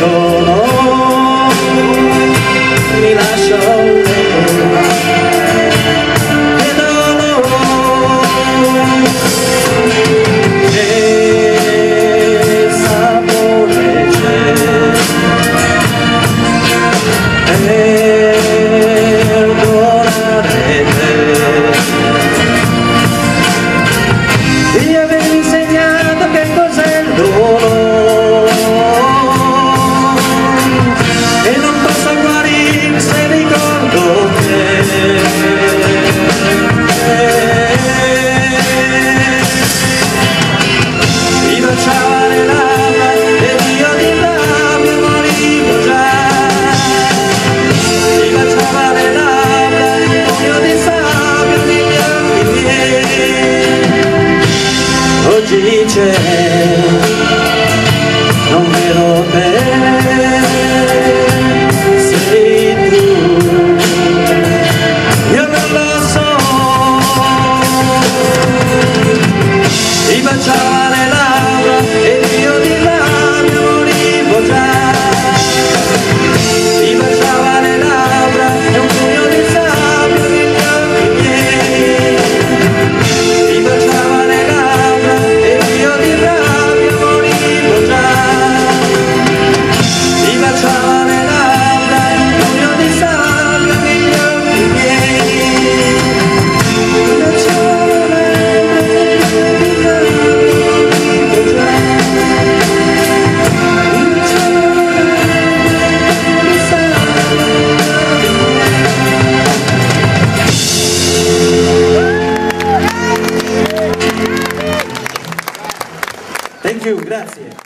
solo mi lascio che dolore, che sapore c'è, perdonare te. Mi avevi insegnato che cos'è il dono e non posso guarire se ricordo te. Mi baciava le labbra ed io di labbra morivo già. Mi baciava le labbra e un pugno di sabbia negli occhi miei. Oggi c'è, non vedo te, sei tu, io non lo so. Mi baciava le labbra ed io di labbra morivo già. Mi baciava le labbra e un pugno di sabbia negli occhi miei. Mi baciava le labbra ed io di rabbia morivo già. Mi baciava le labbra e un pugno di sabbia negli occhi miei. Mi baciava le labbra ed io di rabbia morivo già. Mi baciava le labbra e un pugno di sabbia. Thank you, grazie.